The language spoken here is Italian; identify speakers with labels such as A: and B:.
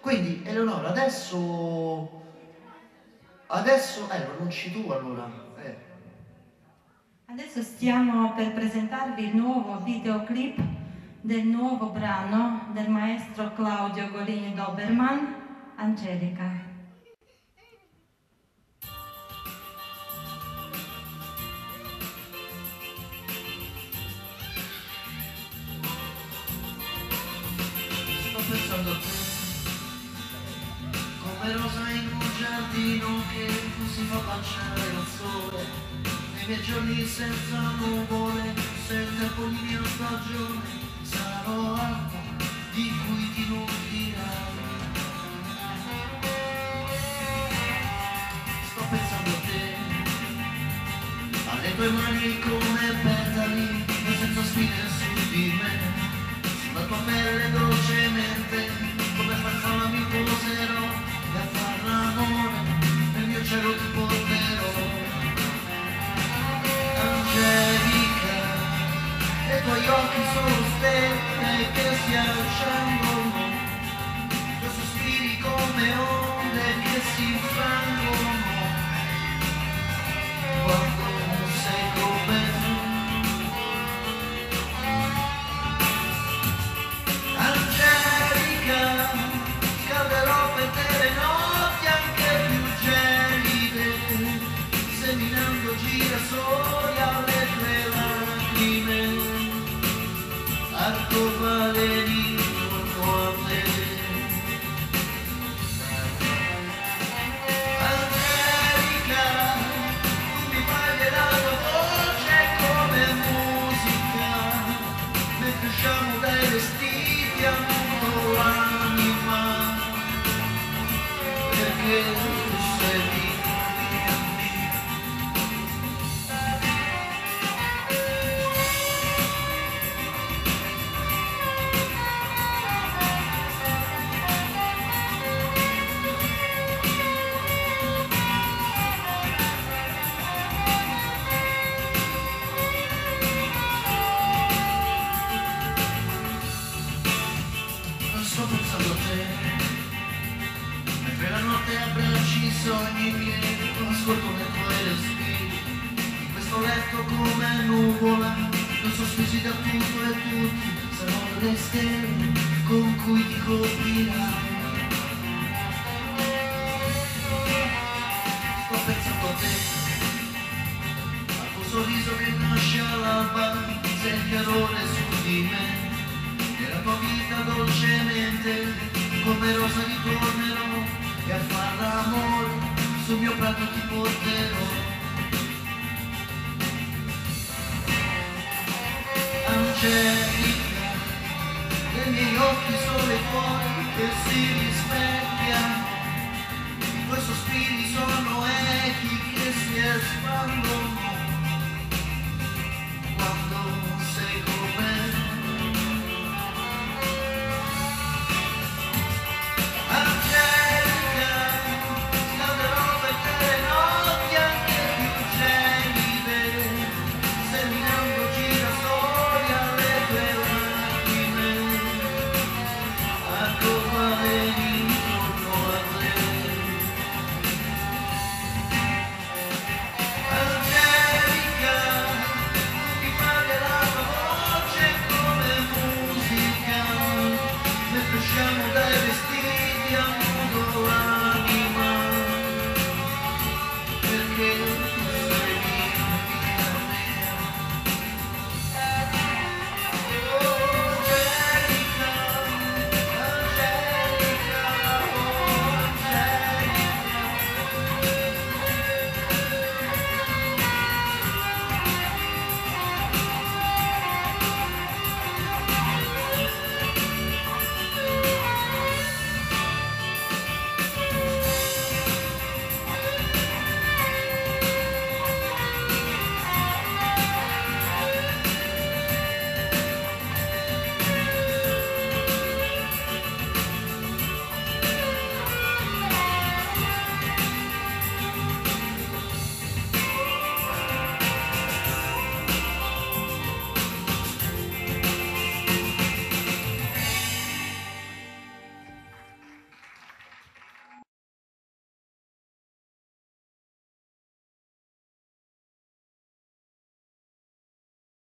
A: Quindi Eleonora, adesso pronunci tu allora.
B: Adesso stiamo per presentarvi il nuovo videoclip del nuovo brano del maestro Claudio Golini Doberman, Angelica.
A: Sto pensando a te, come rosa in un giardino che si fa baciare al sole, nei miei giorni senza nuvole, se il tempo di mia stagione, sarò acqua di cui ti nutrirai. Sto pensando a te, alle tue mani come petali, senza spine su di me. La tua pelle dolcemente, come farfalla mi poserò, e a far l'amore nel mio cielo ti porterò. Angelica, e i tuoi occhi sono stelle che si accendano, i tuoi sospiri come onde che si infrangono, quando sei come me. Scalderò per te le notti anche più gelide, seminando girasoli alle tue lacrime, arcobaleno a te. Angelica, tu mi parli la tua voce come musica, mentre usciamo dai vestiti a mondo l'anima, perché tu sei mia. Sto pensando a te, mentre la notte abbracci i sogni miei, ascolto nei tuoi respiri, in questo letto come nuvola, non sospesi da tutto e tutti, saranno le stelle con cui ti coprirai. Sto pensando a te, al tuo sorriso che nasce all'alba, sei il chiarore su di me, e la tua vita dolcemente, come rosa ritornerò, e a far l'amore sul mio prato ti porterò. Angelica, nei miei occhi sono i tuoi che si rispecchiano, i tuoi sospiri sono echi che si espandono,